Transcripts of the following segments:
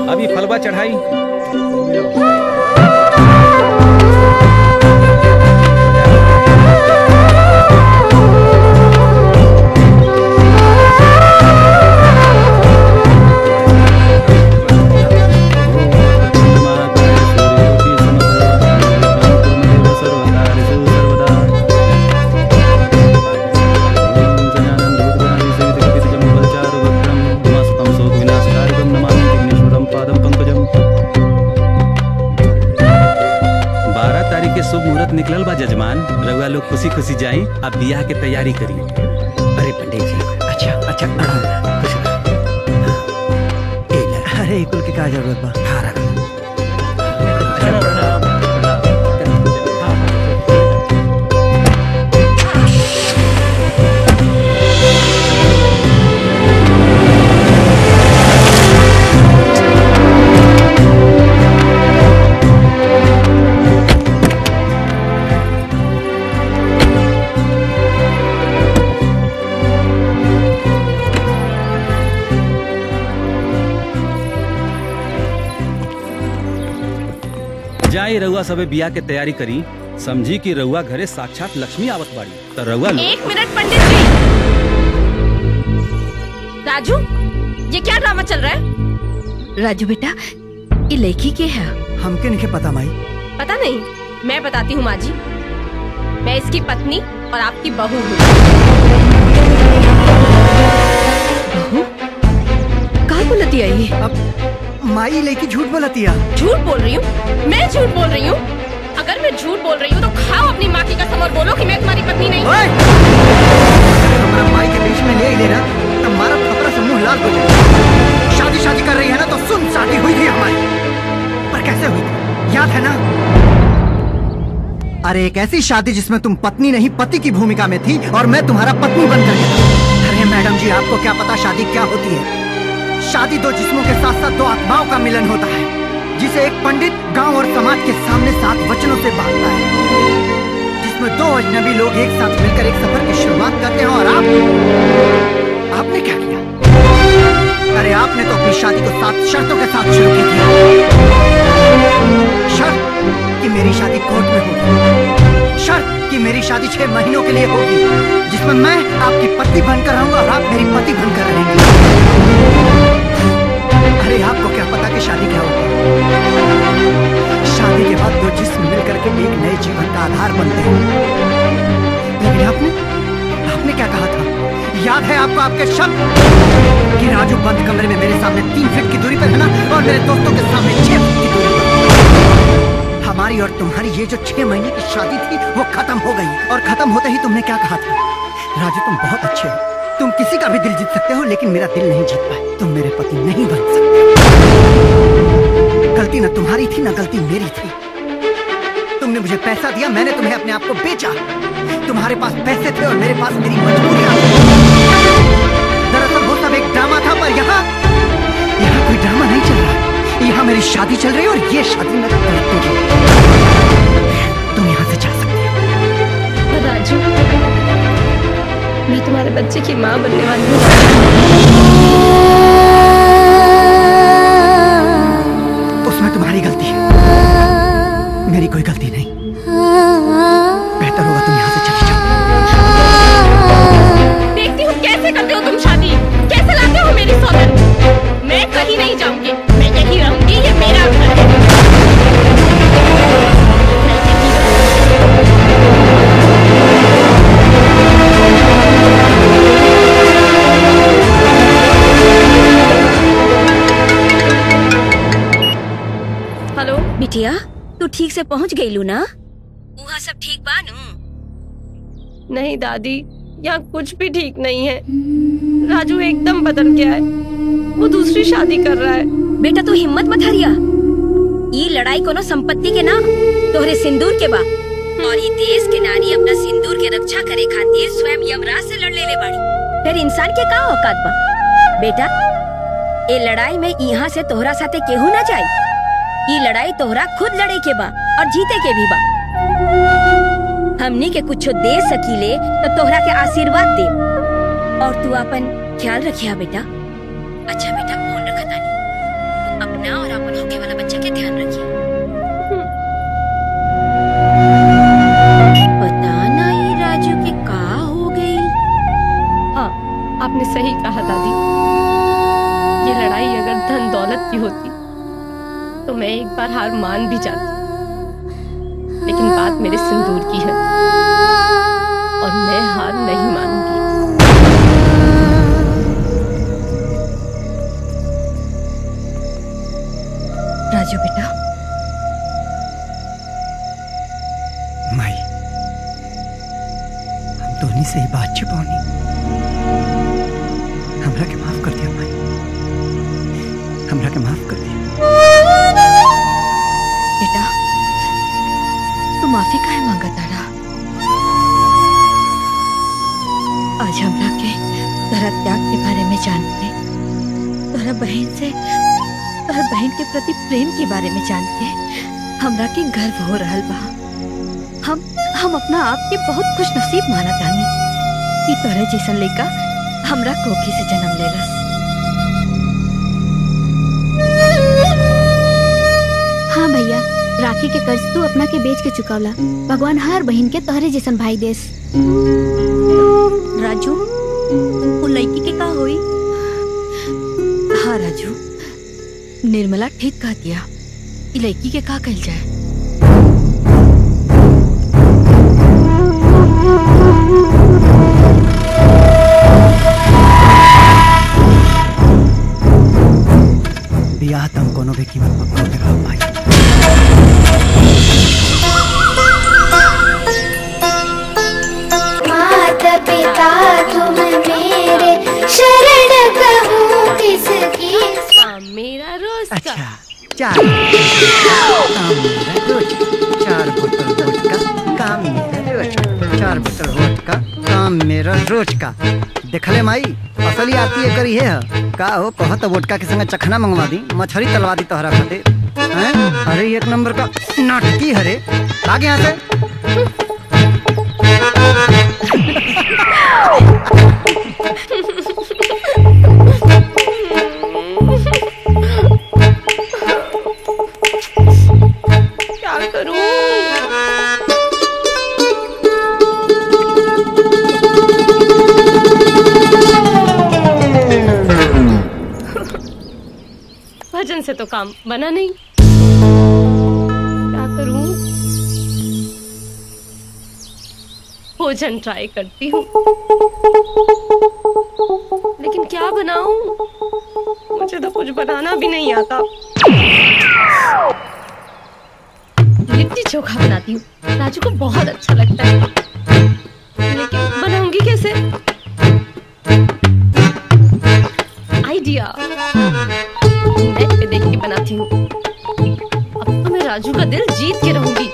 अभी फलवा चढ़ाई। निकलल बा जजमान, रउआ लोग खुशी खुशी जाई, अब बियाह के तैयारी करी। अरे पंडित जी, अच्छा अच्छा अरे कुल के का जरूरत बा। जाई रउआ सबे बियाह के तैयारी करी, समझी कि रउआ घरे साक्षात लक्ष्मी आवत बाड़ी। तो रउआ एक मिनट पंडित जी। राजू, ये क्या ड्रामा चल रहा है? राजू बेटा, ये लड़की के है? हमके नहीं पता माई। पता नहीं? मैं बताती हूँ माँ जी। मैं इसकी पत्नी और आपकी बहू हूँ। बहू? कहाँ बोलती है ये? अब माई लड़की झूठ बोलती है। झूठ बोल रही हूँ? मैं झूठ बोल रही हूँ? अगर मैं झूठ बोल रही हूँ तो खाओ अपनी माँ की कसम और बोलो कि मैं तुम्हारी पत्नी नहीं हूँ। हमारा माई के बीच में ले ही लेना, तुम्हारा खपरा से मुंह लाल हो जाएगा। शादी शादी कर रही है ना, तो सुन, शादी हुई थी हमारी, पर कैसे हुई थी याद है ना? अरे एक ऐसी शादी जिसमें तुम पत्नी नहीं पति की भूमिका में थी और मैं तुम्हारा पत्नी बनकर गया। अरे मैडम जी, आपको क्या पता शादी क्या होती है? शादी दो जिस्मों के साथ साथ दो आत्माओं का मिलन होता है, जिसे एक पंडित गांव और समाज के सामने 7 वचनों से बांधता है, जिसमें 2 अजनबी लोग एक साथ मिलकर एक सफर की शुरुआत करते हैं। और आपने क्या किया? अरे आपने तो अपनी शादी को 7 शर्तों के साथ शुरू की थी। शर्त कि मेरी शादी कोर्ट में होगी, शर्त कि मेरी शादी 6 महीनों के लिए होगी, जिसमें मैं आपकी पत्नी बनकर रहूंगा और आप मेरी पति बनकर रहेंगे। अरे आपको क्या पता कि शादी क्या होती है? शादी के बाद 2 जिस्म मिलकर के एक नए जीवन का आधार बनते हैं। लेकिन आपने क्या कहा था? याद है आपको आपके शब्द कि राजू बंद कमरे में मेरे सामने 3 फीट की दूरी पर है ना, और मेरे दोस्तों के सामने 6 फीट की दूरी पर। हमारी और तुम्हारी ये जो 6 महीने की शादी थी वो खत्म हो गई, और खत्म होते ही तुमने क्या कहा था? राजू तुम बहुत अच्छे हो, तुम किसी का भी दिल जीत सकते हो, लेकिन मेरा दिल नहीं जीत पाए, तुम मेरे पति नहीं बन सकते। गलती न तुम्हारी थी, न गलती मेरी थी। तुमने मुझे पैसा दिया, मैंने तुम्हें अपने आप को बेचा। तुम्हारे पास पैसे थे और मेरे पास मेरी मजबूरियां। दरअसल वो सब एक ड्रामा था, पर यहाँ कोई ड्रामा नहीं चल रहा। यहाँ मेरी शादी चल रही है और ये शादी मैं करूंगी। तुम यहाँ से जा सकते हो। राजू, मैं तुम्हारे बच्चे की माँ बनने वाली हूँ। उसमें तुम्हारी गलती है, मेरी कोई गलती नहीं। बेहतर होगा तुम यहाँ से चली जाओ। देखती हूँ कैसे करते हो तुम शादी, कैसे लाते हो मेरी सौगंध। मैं कहीं नहीं जाऊंगी, मैं यहीं रहूंगी, ये मेरा घर है। हेलो बिटिया, तू ठीक से पहुंच गई लू ना? वहाँ सब ठीक बा नू? नहीं दादी, यहाँ कुछ भी ठीक नहीं है। राजू एकदम बदल गया है, वो दूसरी शादी कर रहा है। बेटा तू हिम्मत मत हारिया। ये लड़ाई कोनो संपत्ति के ना, तोहरे सिंदूर के बा। और ये देश के नारी अपना सिंदूर के रक्षा करे खातिर स्वयं यमराज से लड़ ले बाड़ी। फिर इंसान के का औकात बा? बेटा ये लड़ाई में यहाँ से तोहरा साथे केहू ना जाए। ये लड़ाई तोहरा खुद लड़े के बा और जीते के भी बा। हमनी के कुछ दे सकीले तो तोहरा के आशीर्वाद दे, और तू अपन ख्याल रखिया बेटा। अच्छा बेटा, फोन रखा तानी, अपना और दौलत की होती तो मैं एक बार हार मान भी जाती, लेकिन बात मेरे सिंदूर की है और मैं हार नहीं मानूंगी। राजू बेटा, माई, हम दोनों से ही बात छुपानी, हमरा के माफ कर दिया माई, हमरा के माफ कर दिया। बेटा, तू माफी काहे मांगत आड़ा? आज हमरा के तोहरा त्याग के बारे में जान के, तोहरा बहन के प्रति प्रेम के बारे में जान के हमरा के गर्व हो रहल बा। हम अपना आप के बहुत खुशनसीब मानत तानी कि तोहरे जैसन लड़का हमरा कोखी से जन्म लेलस। हाँ भैया, राखी के कर्ज तू अपना के बेच के चुकावला। भगवान हर बहन के तोहरे जैसन भाई देस। राजू, वो लड़की के का होई? हाँ राजू, निर्मला ठीक कह दिया, लड़की के का कल जाए। बियाह तुम कोनो भी कीमत पर करो देगा भाई। माता पिता तुम मेरे शरण कहूँ किसकी। मेरा रोज का। अच्छा, चार बोतल वोडका, काम मेरा रोज का। 4 बोतल वोडका, काम मेरा रोज का। देखले माई, असली आती है करी है का हो? कहत वोडका के संग चखना मंगवा दी, मछली तलवा दी तोहरा खातिर हैं? अरे एक नंबर का नाटकी हरे, आगे यहाँ से। क्या करूं? भजन से तो काम बना नहीं, क्या करूं? भोजन ट्राई करती हूँ, लेकिन क्या बनाऊं? मुझे तो कुछ बनाना भी नहीं आता। लिट्टी चोखा बनाती हूँ, राजू को बहुत अच्छा लगता है, लेकिन बनाऊंगी कैसे? आइडिया, नेट पे देख के बनाती हूँ। अब तो मैं राजू का दिल जीत के रहूंगी।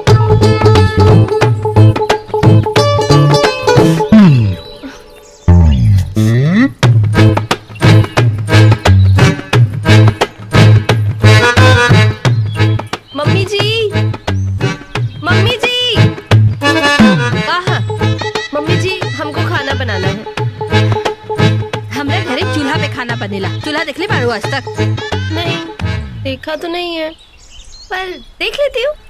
मम्मी जी, मम्मी जी, कहाँ? मम्मी जी, हमको खाना बनाना है। हमरे घरे चूल्हा पे खाना बनेला। चूल्हा देख ले बारू आज तक? नहीं, देखा तो नहीं है, पर देख लेती हूँ।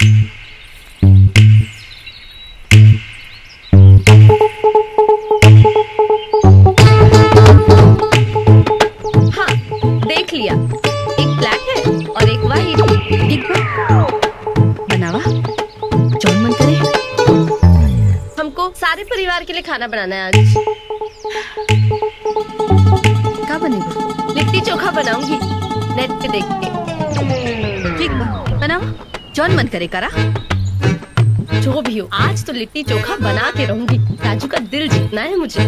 हाँ, देख लिया। एक ब्लैक है और एक वाइट। ठीक बा, बनावा जौन मन करे। हमको सारे परिवार के लिए खाना बनाना है आज। का बनेगा? लिट्टी चोखा बनाऊंगी, नेट पे देख के। ठीक बा, बनावा जौन मन करे करा। जो भी हो, आज तो लिट्टी चोखा बना के रहूंगी। राजू का दिल जीतना है मुझे।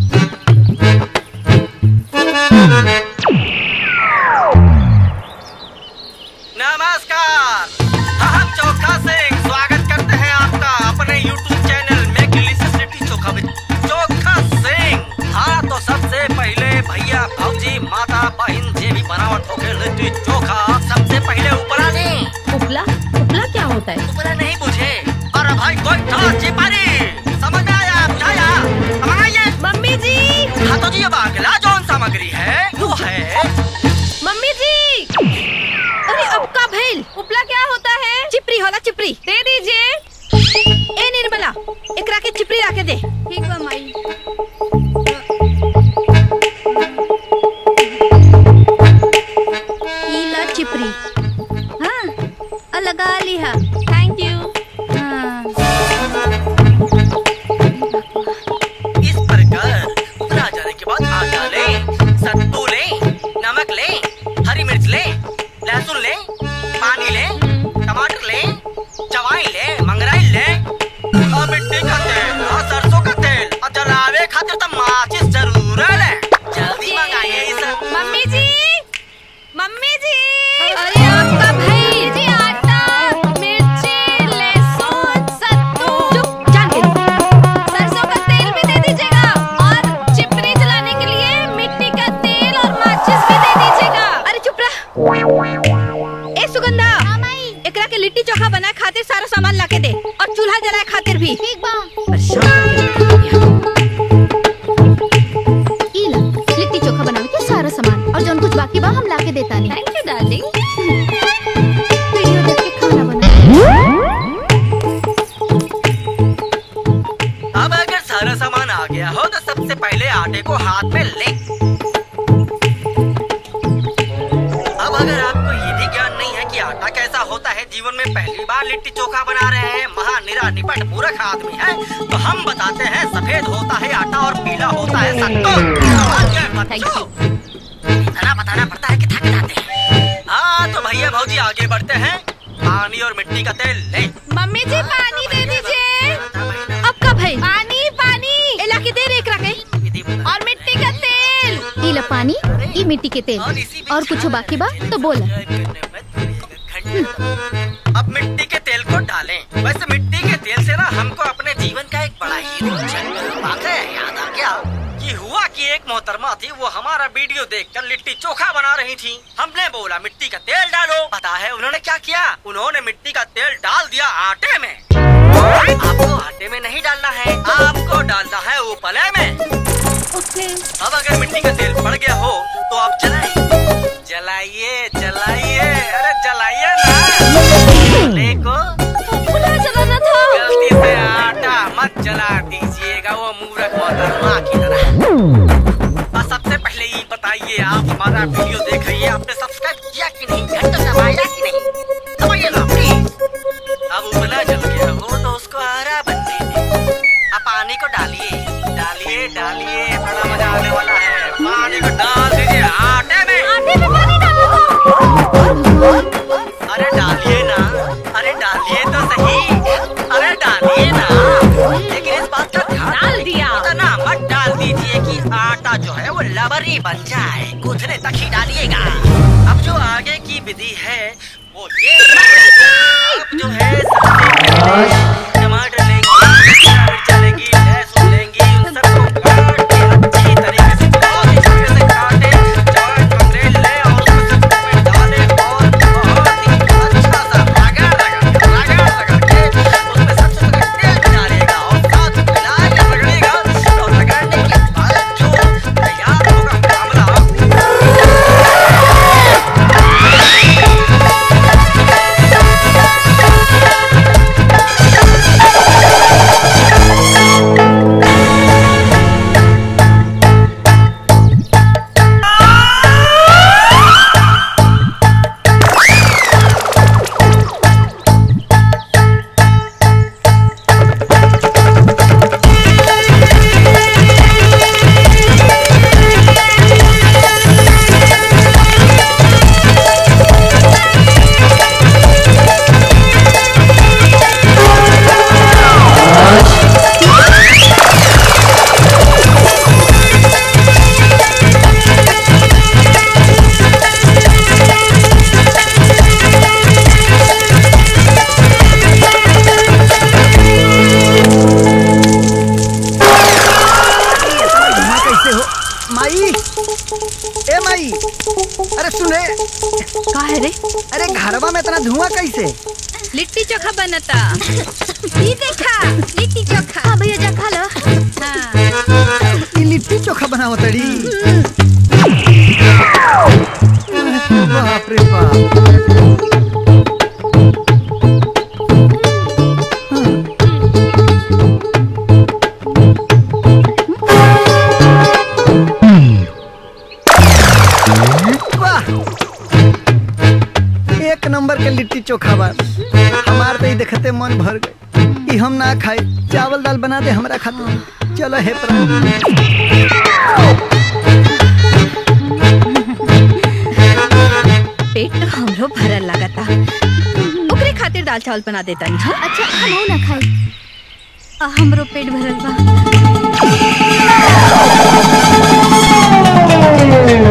नमस्कार, हम चोखा सिंह स्वागत करते हैं आपका अपने YouTube चैनल में डिलीशियस लिट्टी चोखा में। चोखा सिंह। हाँ, तो सबसे पहले भैया भौजी माता बहन जे भी बनावट होके लिट्टी चोखा सबसे पहले उपला नहीं। उपला? उपला क्या होता है? उपला नहीं बुझे? अरे भाई कोई था चिपारी, समझ में आया? बुझाया? समझाइए मम्मी जी। हाँ तो जी, अब अगला जौन सामग्री है वो है। मम्मी जी, अरे अब का भइल? उपला क्या होता है? चिपरी होला, चिपरी दे दीजिए। ए निर्मला, एकरा के चिपरी लाके दे। ठीक बा माई। ए सुगंधा, एकरा के लिट्टी चोखा बनाए खातिर सारा सामान लाके दे और चूल्हा जलाए खातिर भी। ठीक बा। लिट्टी चोखा बनावे के सारा सामान और जौन कुछ बाकी बा हम लाके देता नहीं। Thank you darling. वीडियो देख के खाना बना। अब अगर सारा सामान आ गया हो तो सबसे पहले आटे को हाथ में ले। अब अगर आपको ये भी ज्ञान नहीं है कि आटा कैसा होता है, जीवन में पहली बार लिट्टी चोखा बना रहे हैं, महानिरा निपट मूर्ख आदमी है, तो हम बताते हैं सफेद होता है आटा और पीला होता है सत्तू। इतना बताना पड़ता है कि थक जाते हैं। हाँ तो भैया भौजी आगे बढ़ते हैं। पानी और मिट्टी का तेल ले। मम्मी जी पानी दे दीजिए। अब का भाई पानी पानी एला के दे रे एकरा के और मिट्टी का तेल। ई ला पानी, ई मिट्टी के तेल और कुछ बाकी बा तो बोल। अब मिट्टी के तेल को डालें। वैसे मिट्टी के तेल से ना हमको अपने जीवन का एक बड़ा ही रोचक वाकया याद आ गया कि हुआ कि एक मोहतरमा थी, वो हमारा वीडियो देखकर लिट्टी चोखा बना रही थी। हमने बोला मिट्टी का तेल डालो। पता है उन्होंने क्या किया? उन्होंने मिट्टी का तेल डाल दिया आटे में। आपको आटे में नहीं डालना है, आपको डालना है उपले में। अब अगर मिट्टी का तेल पड़ गया हो तो आप जलाइए जलाइए, अरे जलाइए ना उपले को। जलाना था। गलती से आटा मत जला दीजिएगा, वो मूर्ख मोहतरमा की तरह। और सबसे पहले ये बताइए, आप हमारा वीडियो देख रही है, आपने सब्सक्राइब किया कि नहीं, घंटा दबाया कि नहीं? दबाइए ना प्लीज। अब उपला जल गया हो तो उसको आरा बनने दे। अब पानी को डालिए डालिए डालिए, बड़ा मजा आने वाला है। पानी को डाल दीजिए आटे में। आटे में पानी डालो। अरे डालिए ना, अरे डालिए तो सही, अरे डालिए ना। लेकिन इस बात का ध्यान डाल दिया। इतना मत डाल दीजिए कि आटा जो है वो लबरी बन जाए, गूंथने तक ही डालिएगा। अब जो आगे की विधि है वो ये, अब जो है सबसे पहले टमाटर लेंगी, मिर्च लेंगी, लहसुन लेंगी, उन सबको काट के अच्छी तरीके से बहुत ही छोटे से काटे, चार टुकड़े ले और उसको सब में डाले और बहुत ही अच्छा सा रगड़ के उसमें सबसे पहले तेल डालेगा और साथ मिला के रगड़ेगा और रगड़ने के बाद जो तैयार होगा मामला। अरे सुन रे, का है रे? अरे घरवा में इतना धुआं कैसे? लिट्टी चोखा बनता। ये देखा लिट्टी चोखा। हाँ भैया जा खा लो। हाँ। ये लिट्टी चोखा बनाओ तड़ी। बाप रे बाप। एक नंबर के लिट्टी चोखा बा। हमार तो देखते मन भर गए। हम ना खाए, चावल दाल बना दे हमरा खातिर। चलो हे पेट तो हमरो भरल लगता। ओकरे खातिर दाल चावल बना देता नहीं। अच्छा हम ना खाई, हमरो पेट भरल बा।